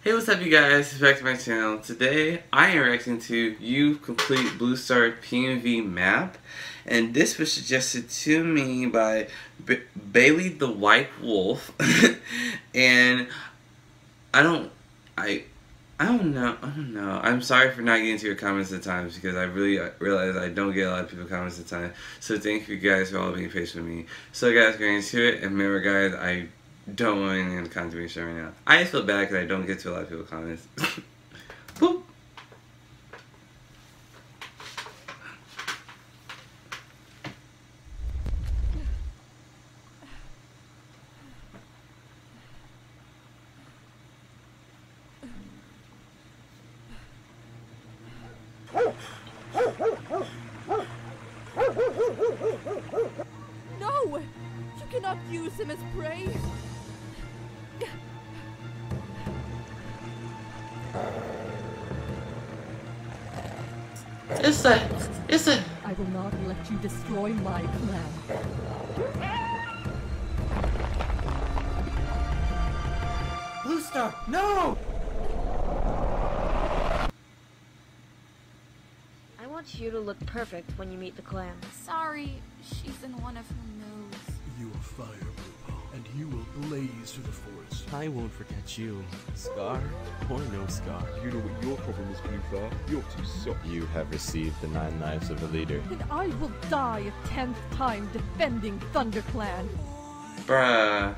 Hey, what's up you guys? Back to my channel. Today I am reacting to Youth BlueStar PNV Map, and this was suggested to me by Bailey the White Wolf. And I don't know. I'm sorry for not getting to your comments at times because I really realize I don't get a lot of people comments at times. So thank you guys for all being patient with me. So guys, going into it, and remember guys, I don't want anything in the contribution right now. I just feel bad because I don't get to a lot of people's comments. Boop. No! You cannot use him as prey! It's a... I will not let you destroy my plan. BlueStar, no! I want you to look perfect when you meet the clan. Sorry, she's in one of her moods. You are fire, Blue, and you will blaze through the forest. I won't forget you, Scar or no Scar. You know what your problem is, BlueStar? You're too soft. You have received the 9 lives of a leader. And I will die a 10th time defending ThunderClan. Bruh.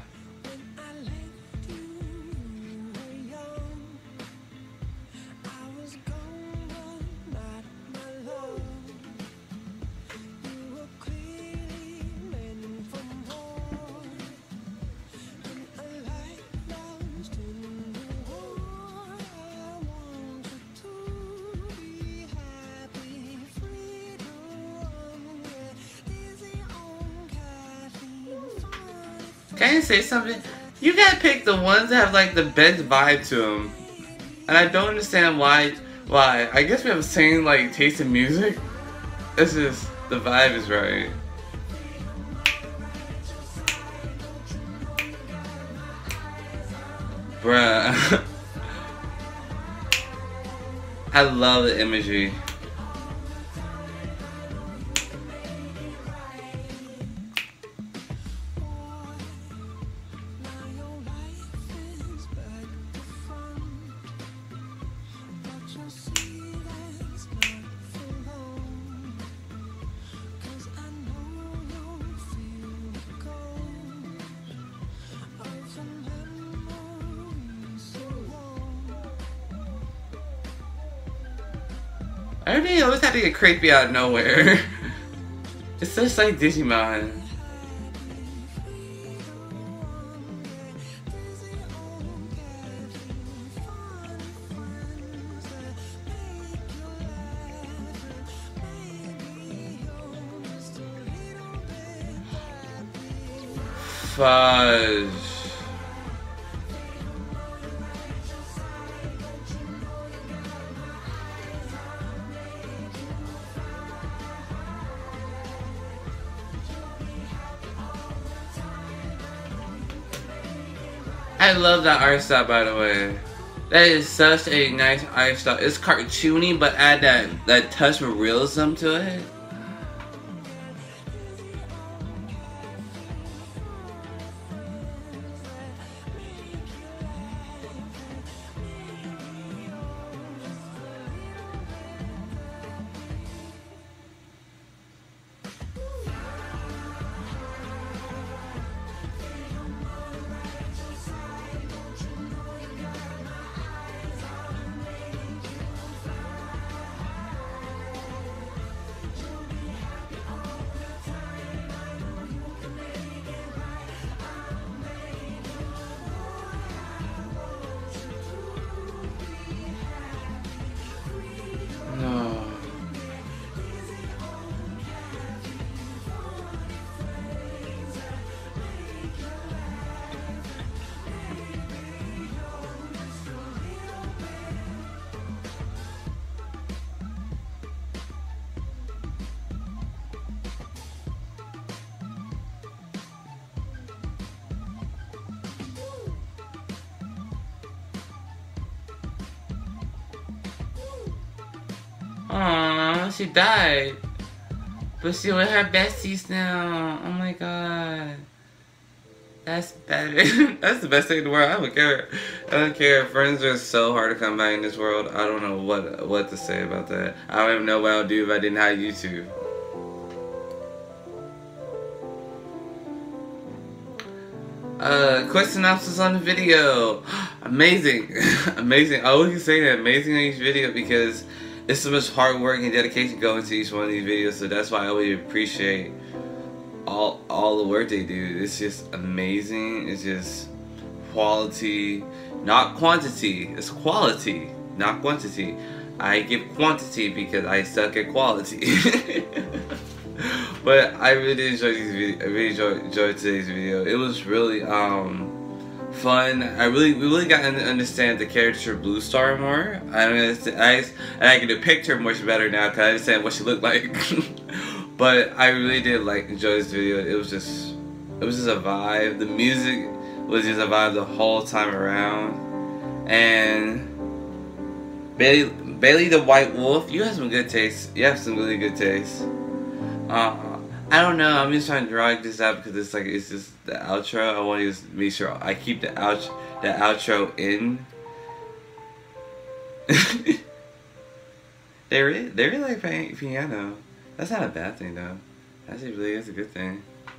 Can I say something? You gotta pick the ones that have like the best vibe to them, and I don't understand why. Why? I guess we have the same like taste in music. It's just the vibe is right. Bruh. I love the imagery. Everything always had to get creepy out of nowhere. It's just like Digimon. Fudge. I love that art style, by the way. That is such a nice art style. It's cartoony, but add that touch of realism to it. Aww, she died. But she with her besties now. Oh my god. That's better. That's the best thing in the world. I don't care. I don't care. Friends are so hard to come by in this world. I don't know what to say about that. I don't even know what I would do if I didn't have YouTube. Quick synopsis on the video. Amazing. Amazing. I always say that. Amazing on each video because it's so much hard work and dedication going into each one of these videos. So that's why I really appreciate all the work they do. It's just amazing. It's just quality, not quantity. It's quality, not quantity. I give quantity because I suck at quality. But I really did enjoy these videos. I really enjoyed today's video. It was really fun. We really got to understand the character BlueStar more. I can depict her much better now because I understand what she looked like. But I really did enjoy this video. It was just a vibe. The music was just a vibe the whole time around. And Bailey the White Wolf, you have some good taste. You have some really good taste. I don't know. I'm just trying to drag this out because it's just the outro. I want to just make sure I keep the outro in. They really like playing piano. That's not a bad thing though. Actually, really is a good thing.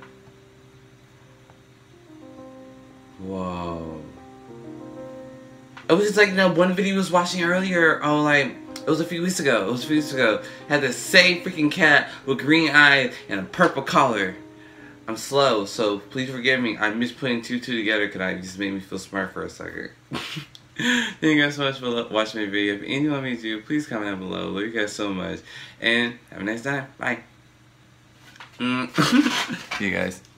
Whoa. It was just one video I was watching earlier. It was a few weeks ago. Had the same freaking cat with green eyes and a purple collar. I'm slow, so please forgive me. I'm just putting two together because it just made me feel smart for a second. Thank you guys so much for watching my video. If anything you want me to do, please comment down below. Love you guys so much. And have a nice time. Bye. See you guys.